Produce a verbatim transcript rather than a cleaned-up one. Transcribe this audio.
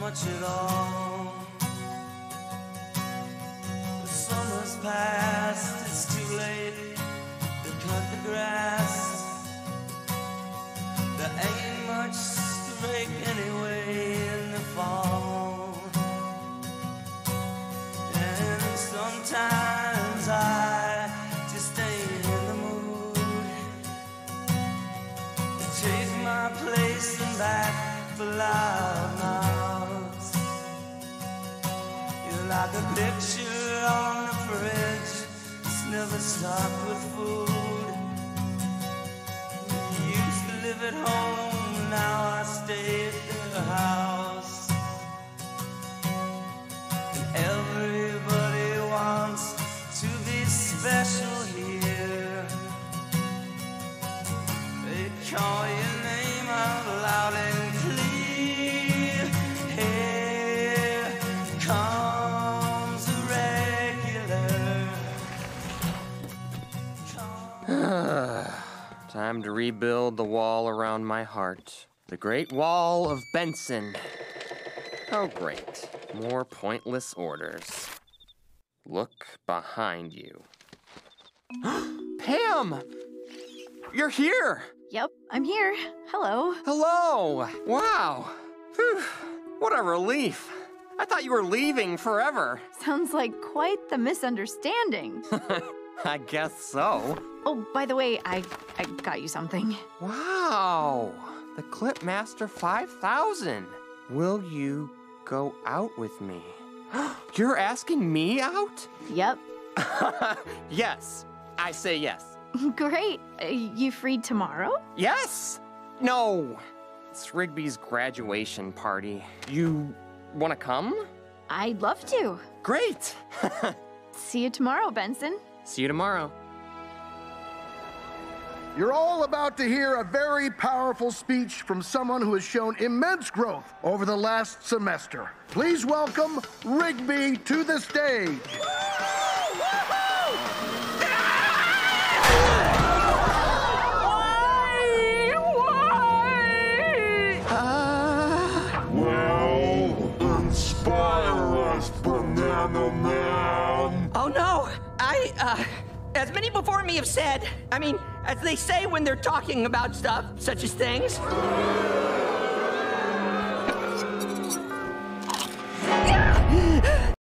much at all. The summer's past, it's too late to cut the grass. There ain't much to break anyway in the fall. And sometimes I just ain't in the mood to take my place and back for loud mouths. You're like a picture on the fridge, it's never stocked with food. You used to live at home, now I stay at the house. And everybody wants to be special here. They call your name out loud and clear. Here comes a regular. Time to rebuild the wall around my heart. The Great Wall of Benson. Oh, great. More pointless orders. Look behind you. Pam! You're here! Yep, I'm here. Hello. Hello! Wow! Whew. What a relief. I thought you were leaving forever. Sounds like quite the misunderstanding. I guess so. Oh, by the way, I, I got you something. Wow! The Clipmaster five thousand. Will you go out with me? You're asking me out? Yep. Yes. I say yes. Great. Uh, you free tomorrow? Yes! No. It's Rigby's graduation party. You want to come? I'd love to. Great! See you tomorrow, Benson. See you tomorrow. You're all about to hear a very powerful speech from someone who has shown immense growth over the last semester. Please welcome Rigby to the stage. Oh no! I, uh, as many before me have said, I mean, as they say when they're talking about stuff, such as things,